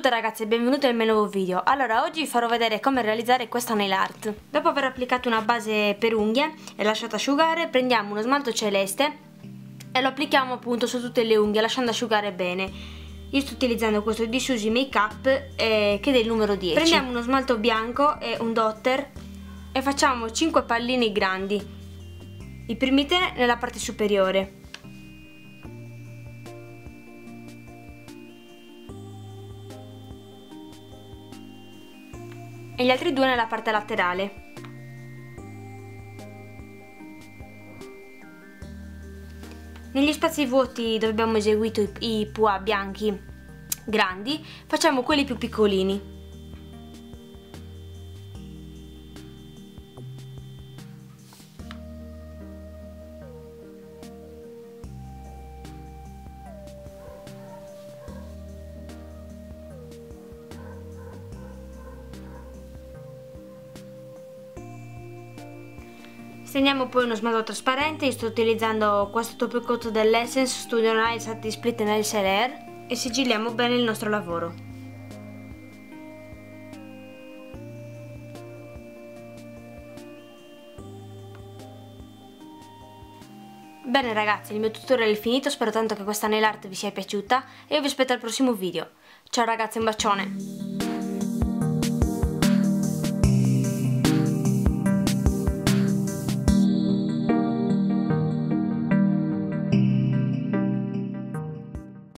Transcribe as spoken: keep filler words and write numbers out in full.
tutte ragazze e benvenute nel mio nuovo video. Allora, oggi vi farò vedere come realizzare questa nail art. Dopo aver applicato una base per unghie e lasciato asciugare, prendiamo uno smalto celeste e lo applichiamo appunto su tutte le unghie lasciando asciugare bene. Io sto utilizzando questo di Suzy Makeup eh, che è del numero dieci. Prendiamo uno smalto bianco e un dotter e facciamo cinque pallini grandi, i primi tre nella parte superiore. E gli altri due nella parte laterale. Negli spazi vuoti dove abbiamo eseguito i, i pois bianchi grandi, facciamo quelli più piccolini. Stendiamo poi uno smalto trasparente. Io sto utilizzando questo top coat dell'Essence Studio Nail Satin Split Nail Layer e sigilliamo bene il nostro lavoro. Bene ragazzi, il mio tutorial è finito, spero tanto che questa nail art vi sia piaciuta e io vi aspetto al prossimo video. Ciao ragazzi, un bacione!